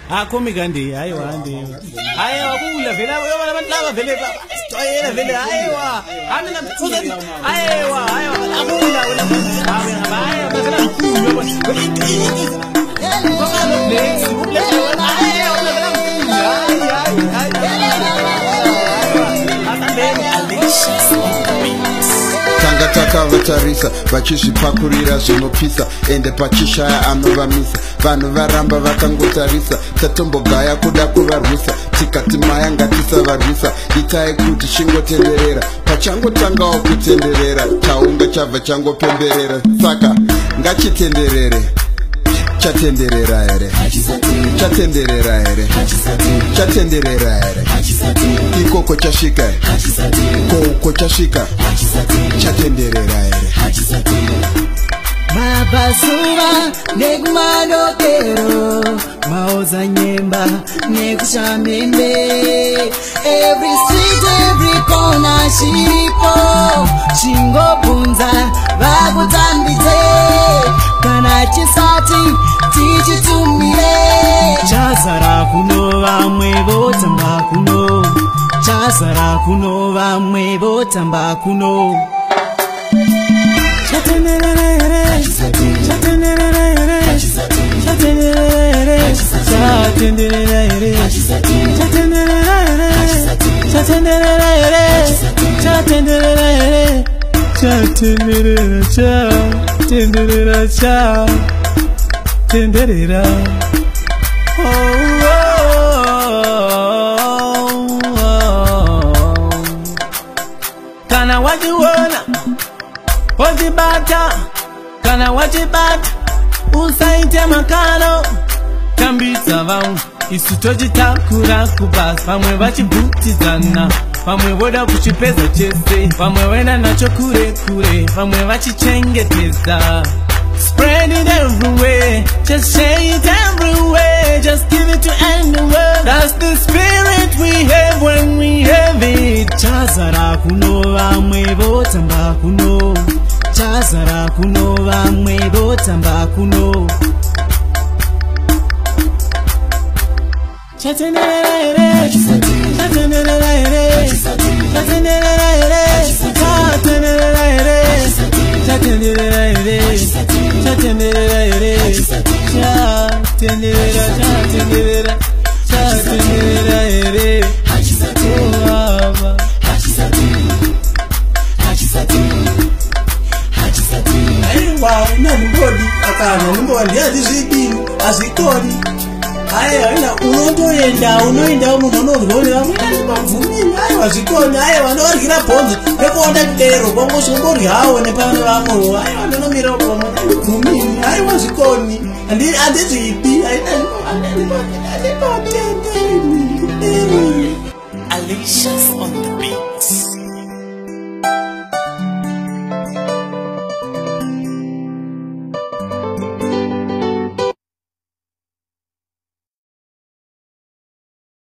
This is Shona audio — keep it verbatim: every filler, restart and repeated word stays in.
akhomi kandi hayiwa ndi hayiwa kula vela yona abantu laba vele bayela vele hayiwa amina mthuza hayiwa hayiwa akula wena hayiwa bazela mkhulu ngoba lo place uplay wena hayiwa vela mkhulu hayi hayi Tangataka vatarisa vachizvipakurira zvinopisa ende pachishaya anovamisa vanhu varamba vakangotarisa tatombogaya kuda kuvarwisa tikati maya ngatisavarwisa itai kuti chingotenderera pachangotangawo kutenderera chaunga chabva changopemberera saka ngachitenderere chatenderera here chatenderera here chatenderera here ikoko chasvika kouko chasvika chatenderera here mabasuva nekumadokero maoza nyemba nekushamende every street every corner shiripo chingobunza vakutambidze kana chisati tichitumire chazara kuno vamwe votamba kuno chazara kuno vamwe votamba kuno chatenderere chatenderere chatenderere chatenderere chatenderere chatenderere chatenderere chatenderere chatenderere chatenderere kana wajiona wajibata kana wajibata usaite makano kambitsa vanhu isu tochitakura kubasa vamwe vachibhutizana vamwe voda kuchipedza chese vamwe vaenda nacho kure kure vamwe vachichengetedza spread it everywhere just say it everywhere just give it to anyone that's the spirit we have when we have it chazara kuno vamwe votamba kuno chazara kuno vamwe votamba kuno chatenderere chatenderere chatenderere chatenderere chatenderere chatenderere chatenderere chatenderere aiwa ina ngodi akana ngodi azizidini azikoni aiwa ina unotoenda unoenda munhu unorwora amweni mavhumini aiwa zvikoni aiwa vanorgira bhonzo nekuona kudero kwangosongoryawo nepano vamwe aiwa ndonomira vhumini aiwa zvikoni handizipi aina Alicia